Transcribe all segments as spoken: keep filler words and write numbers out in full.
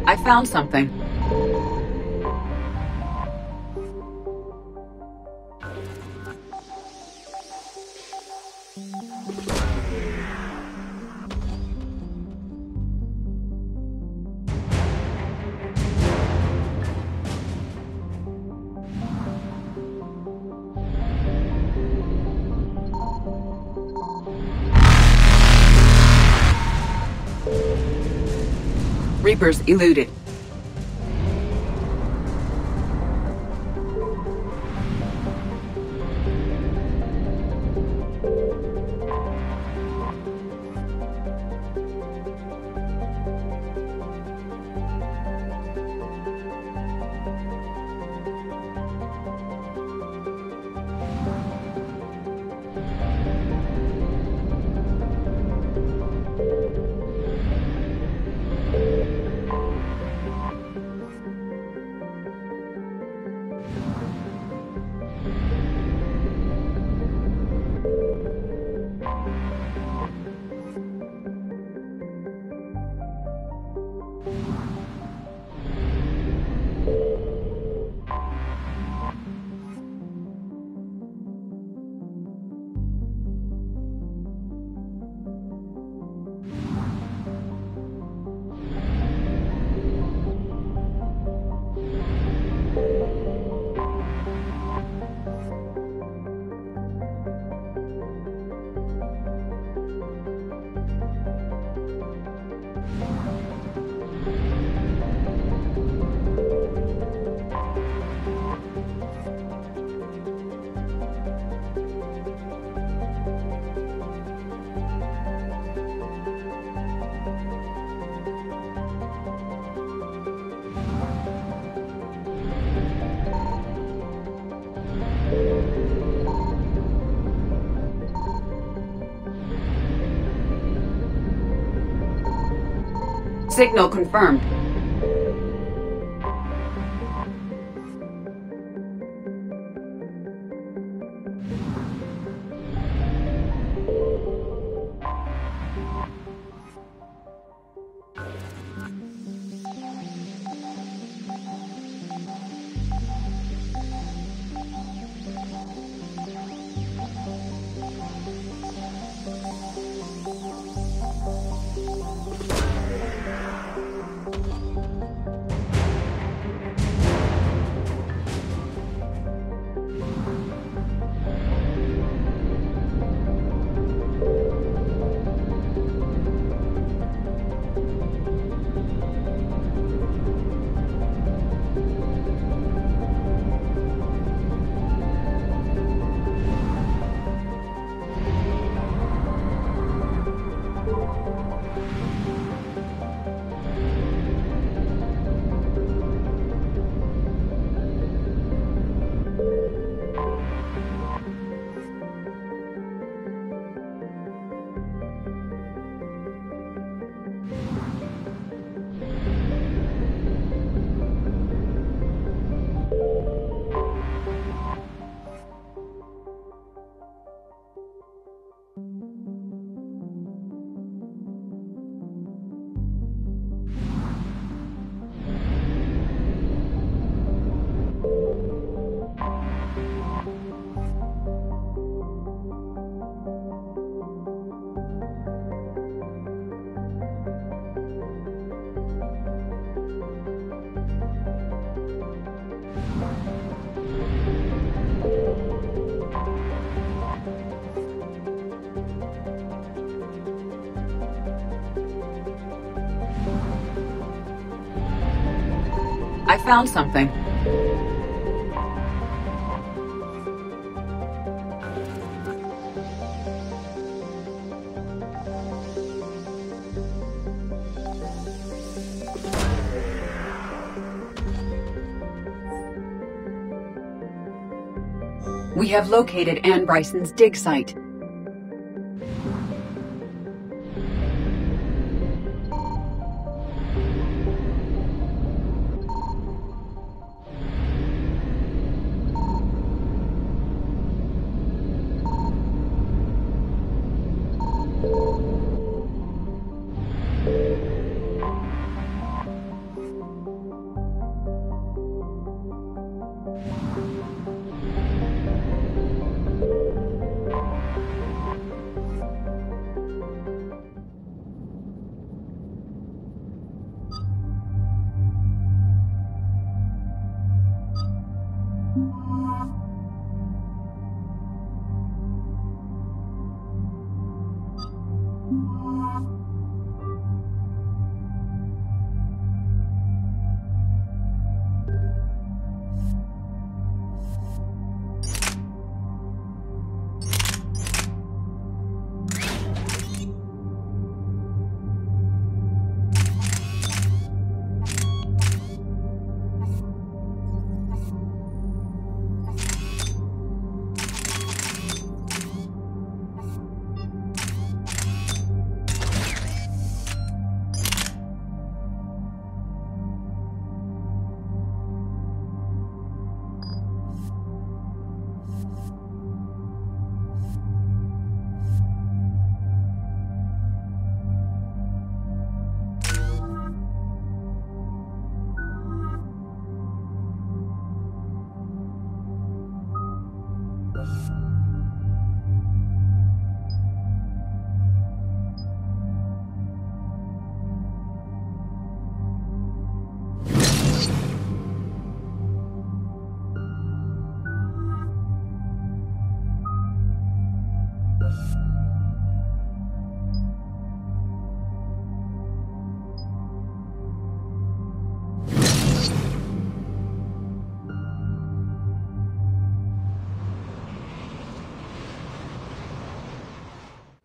I found something. Reapers eluded. Signal confirmed. I found something. We have located Anne Bryson's dig site.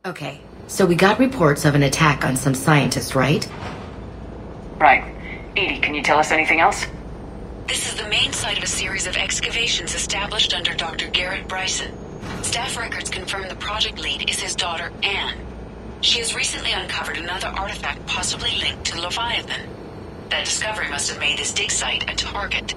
Okay, so we got reports of an attack on some scientists, right? Right. Edie, can you tell us anything else? This is the main site of a series of excavations established under Doctor Garrett Bryson. Staff records confirm the project lead is his daughter, Anne. She has recently uncovered another artifact possibly linked to Leviathan. That discovery must have made this dig site a target.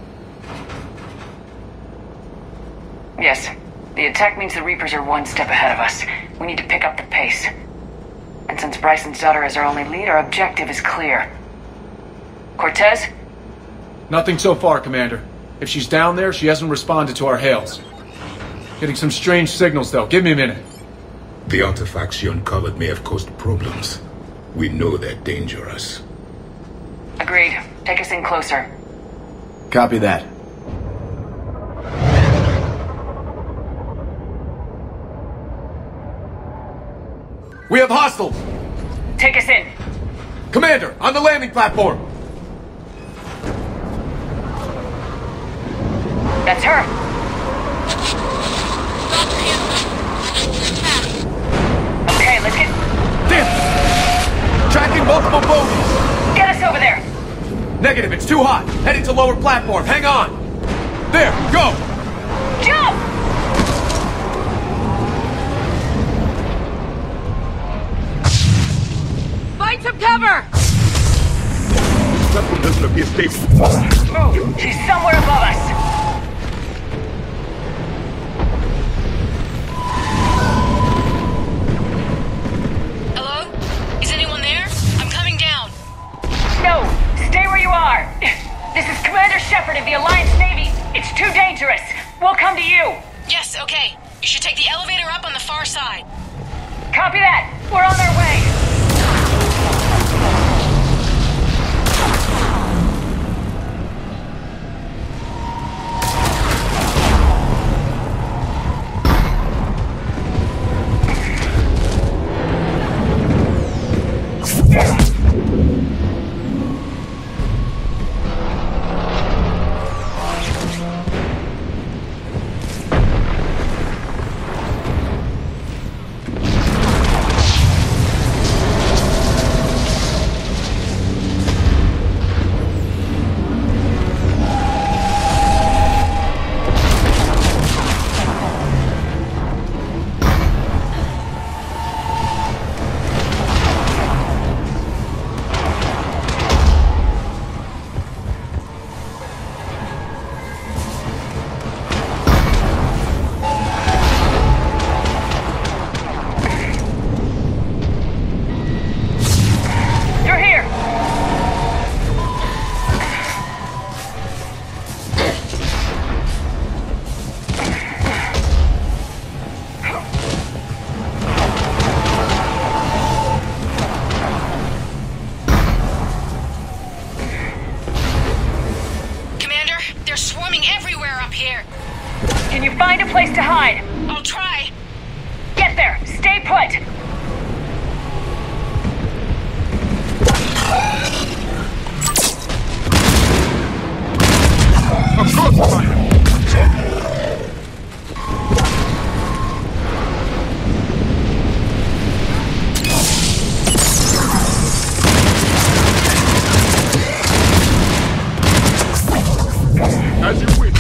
Yes. The attack means the Reapers are one step ahead of us. We need to pick up the pace. And since Bryson's daughter is our only lead, our objective is clear. Cortez? Nothing so far, Commander. If she's down there, she hasn't responded to our hails. Getting some strange signals, though. Give me a minute. The artifacts she uncovered may have caused problems. We know they're dangerous. Agreed. Take us in closer. Copy that. We have hostiles! Take us in. Commander, on the landing platform! That's her. Okay, let's get... Damn! Tracking multiple bogies! Get us over there! Negative, it's too hot. Heading to lower platform. Hang on! There, go! Jump! Find some cover! That one doesn't appear stable. Move! She's somewhere above us! Hello? Is anyone there? I'm coming down. No! Stay where you are! This is Commander Shepard of the Alliance Navy. It's too dangerous. We'll come to you. Yes, okay. You should take the elevator up on the far side. Copy that. We're on our way. Can you find a place to hide? I'll try. Get there! Stay put! Of course, Commander! As you wish.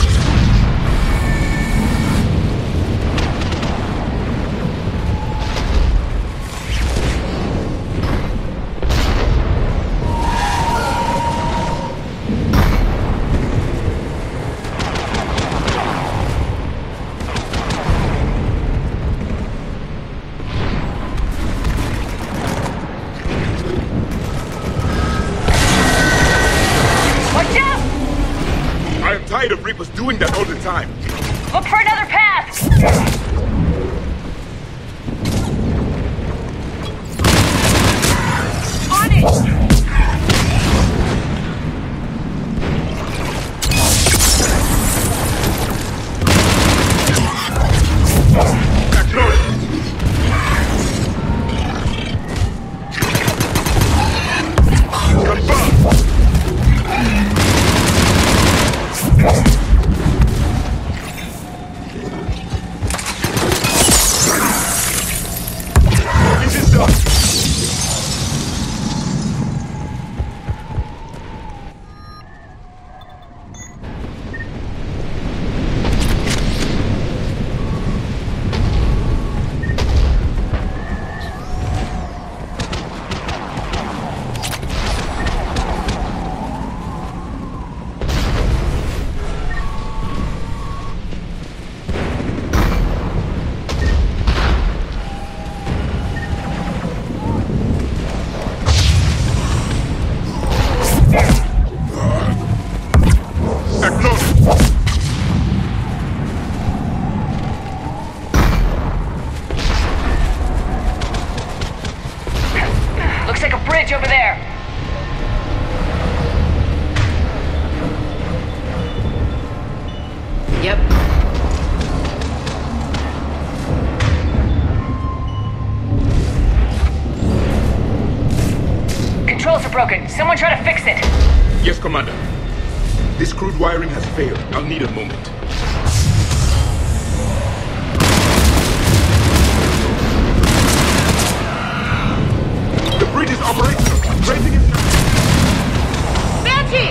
Tired of Reapers doing that all the time. Look for another path! On it! Looks like a bridge over there. Yep. Controls are broken. Someone try to fix it. Yes, Commander. This crude wiring has failed. I'll need a moment. The bridge is operational. Raising it now. Banshee!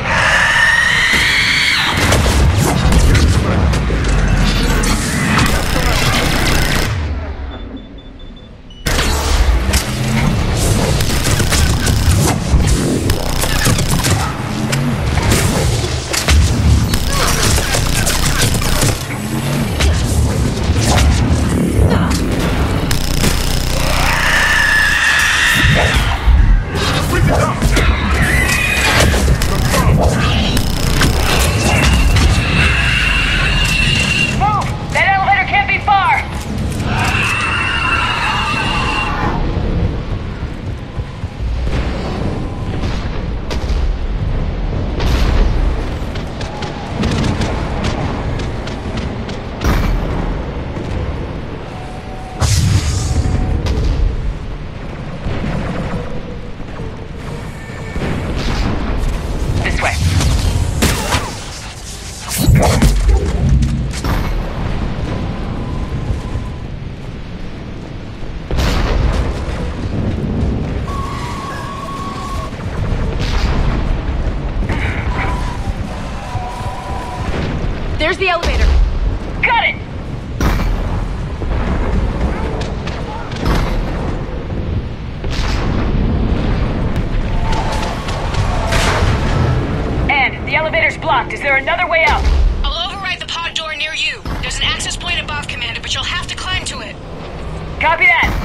There's the elevator. Got it! And the elevator's blocked. Is there another way out? I'll override the pod door near you. There's an access point above, Commander, but you'll have to climb to it. Copy that.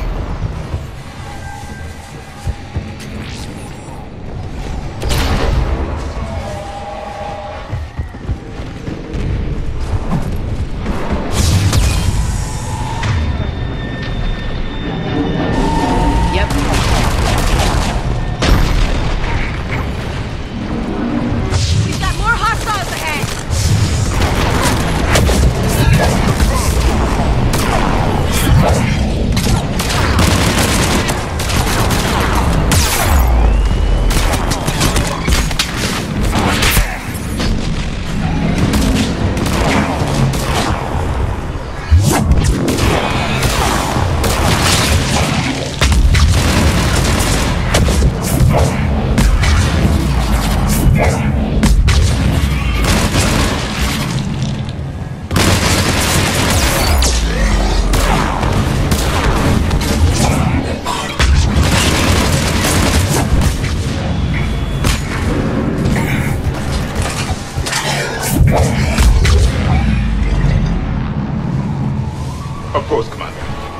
Of course, Commander.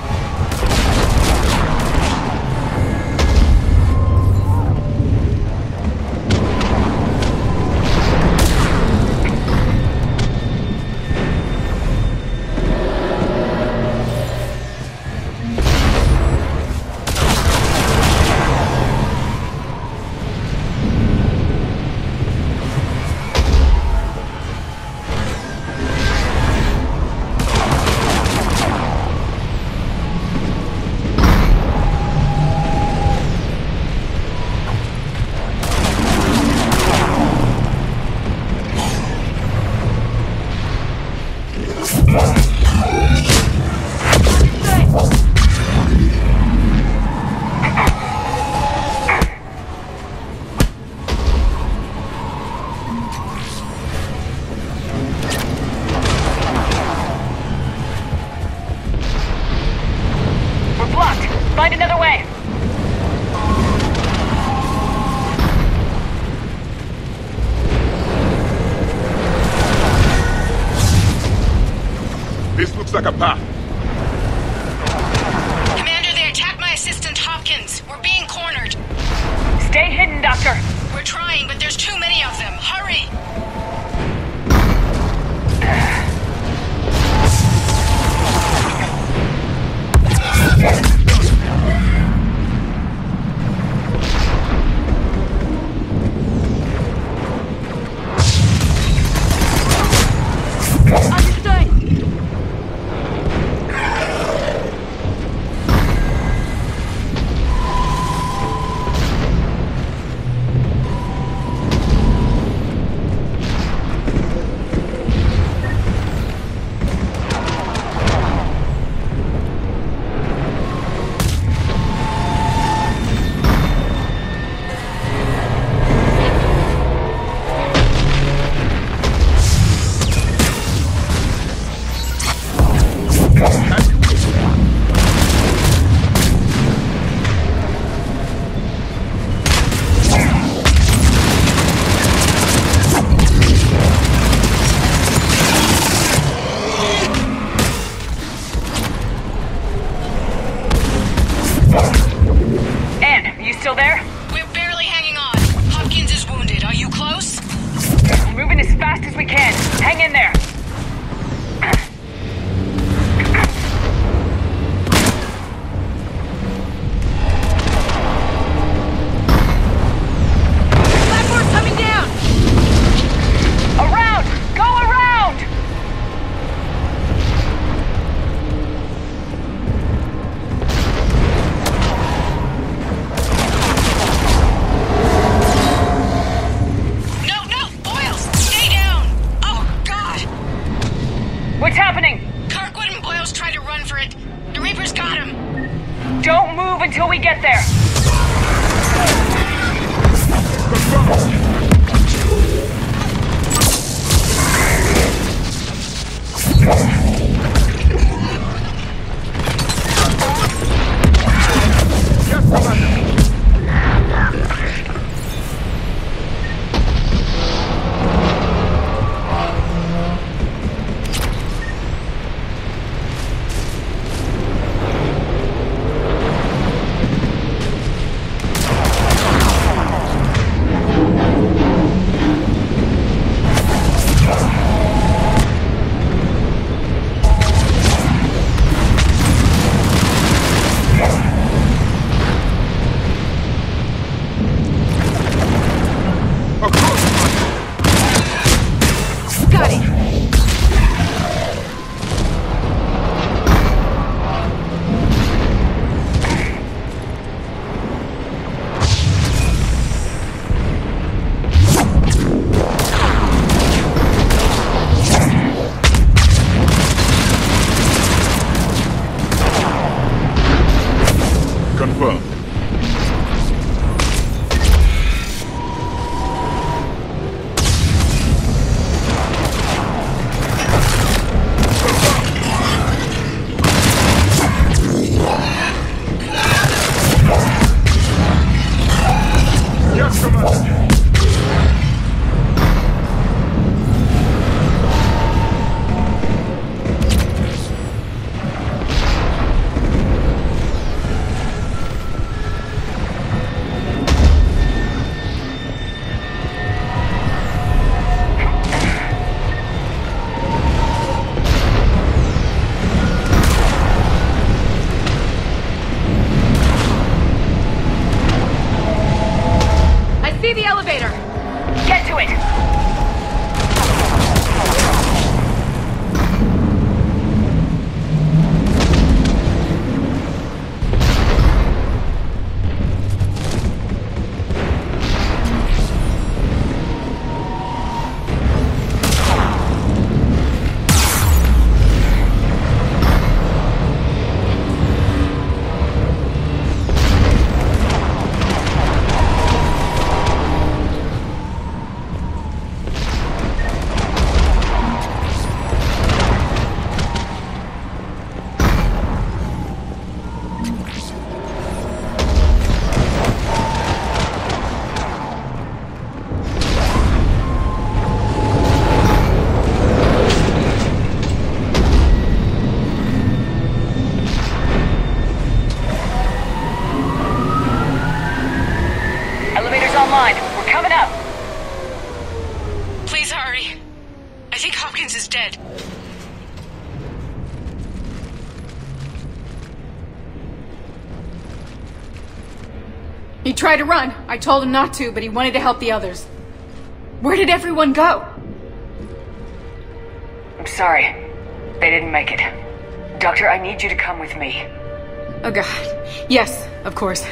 Find another way! This looks like a path. Commander, they attacked my assistant Hopkins. We're being cornered. Stay hidden, Doctor! We're trying, but there's too many of them. Hurry! still there? We're barely hanging on. Hopkins is wounded. Are you close? We're moving as fast as we can. Hang in there. Blackboard's coming down! Around! Go around! No, no! Boyles! Stay down! Oh, God! What's happening? Kirkwood and Boyles tried to run for it. The Reapers got him. Don't move until we get there. Confirmed. Yes, Commander. See the elevator! Get to it! Elevator's online. We're coming up. Please hurry. I think Hopkins is dead. He tried to run. I told him not to, but he wanted to help the others. Where did everyone go? I'm sorry. They didn't make it. Doctor, I need you to come with me. Oh God. Yes, of course.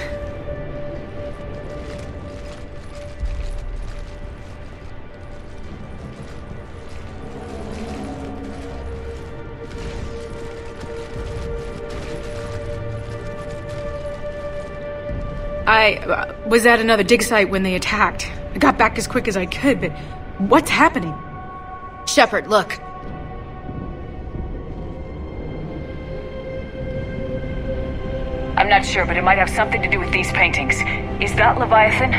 I uh, was at another dig site when they attacked. I got back as quick as I could, but what's happening? Shepard, look. I'm not sure, but it might have something to do with these paintings. Is that Leviathan?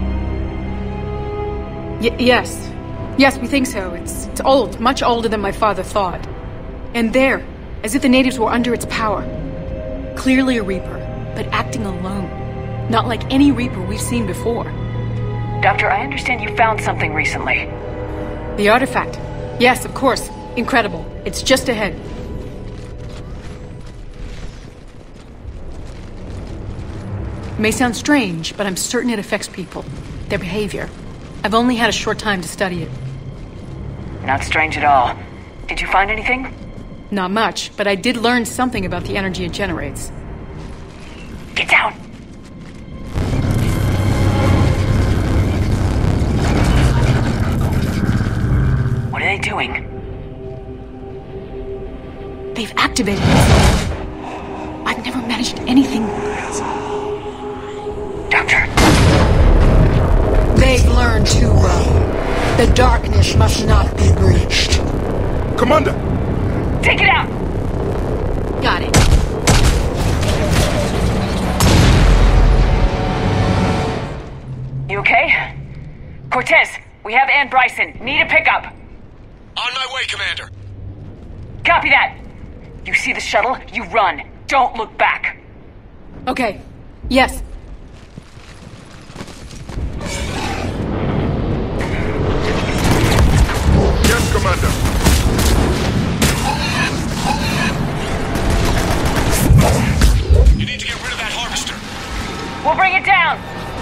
Y yes. Yes, we think so. It's, it's old, much older than my father thought. And there, as if the natives were under its power. Clearly a Reaper, but acting alone. Not like any Reaper we've seen before. Doctor, I understand you found something recently. The artifact. Yes, of course. Incredible. It's just ahead. It may sound strange, but I'm certain it affects people. Their behavior. I've only had a short time to study it. Not strange at all. Did you find anything? Not much, but I did learn something about the energy it generates. Get down! What are they doing? They've activated it. I've never managed anything. Doctor. They've learned too well. The darkness must not be breached. Commander! Take it out! Got it. You okay? Cortez, we have Ann Bryson. Need a pickup. On my way, Commander. Copy that. You see the shuttle, you run. Don't look back. Okay. Yes. Yes, Commander. You need to get rid of that harvester. We'll bring it down.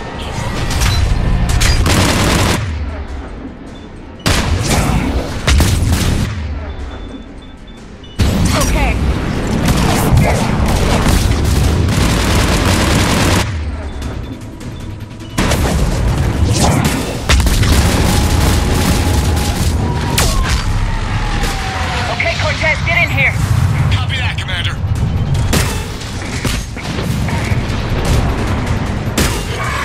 Okay. Okay, Cortez, get in here. Copy that, Commander.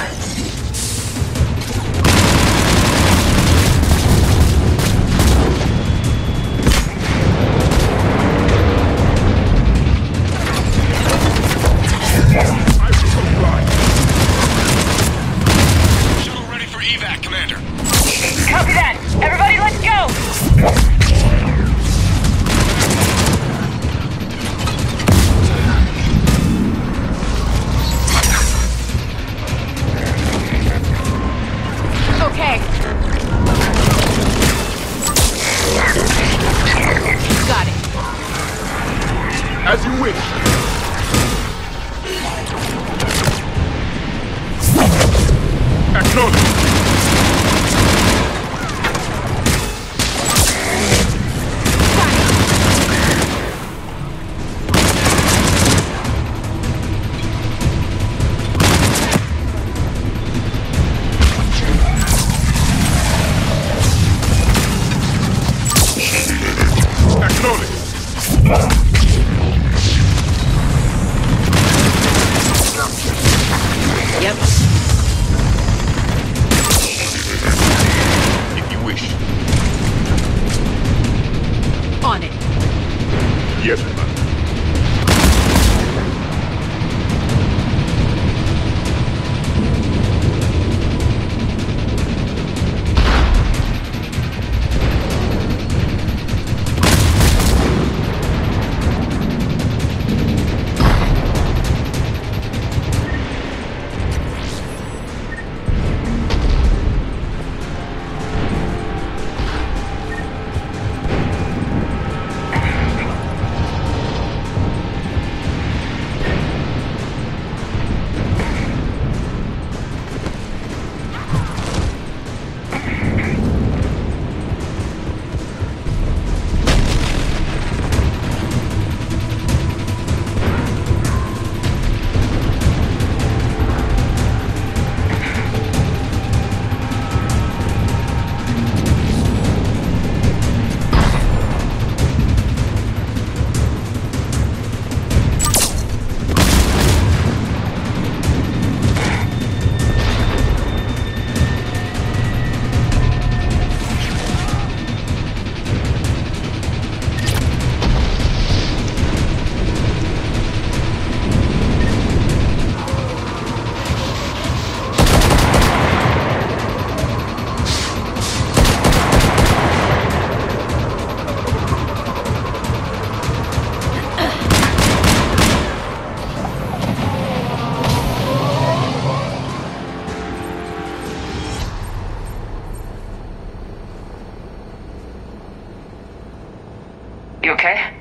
okay?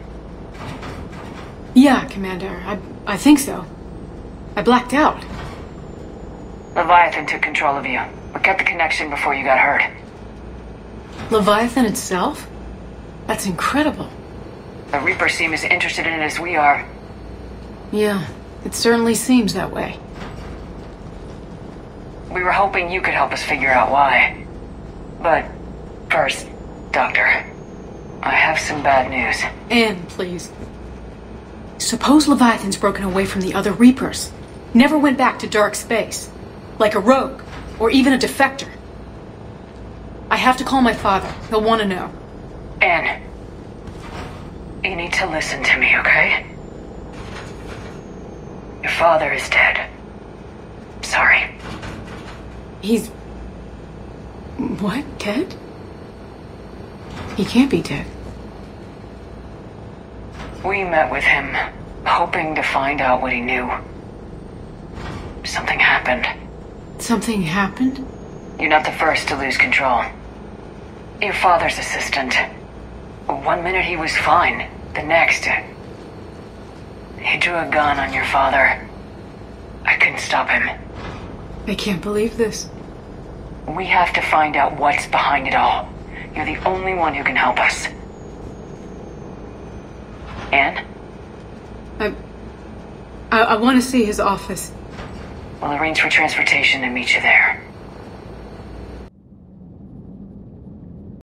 Yeah, Commander. I, I think so. I blacked out. Leviathan took control of you. We cut the connection before you got hurt. Leviathan itself? That's incredible. The Reapers seem as interested in it as we are. Yeah, it certainly seems that way. We were hoping you could help us figure out why. But first, Doctor, I have some bad news. Anne, please. Suppose Leviathan's broken away from the other Reapers. Never went back to dark space. Like a rogue, or even a defector. I have to call my father. He'll want to know. Anne, you need to listen to me, okay? Your father is dead. Sorry. He's... What? Dead? He can't be dead. We met with him, hoping to find out what he knew. Something happened. Something happened? You're not the first to lose control. Your father's assistant. One minute he was fine. The next... he drew a gun on your father. I couldn't stop him. I can't believe this. We have to find out what's behind it all. You're the only one who can help us. Anne? I... I, I want to see his office. We'll arrange for transportation and meet you there.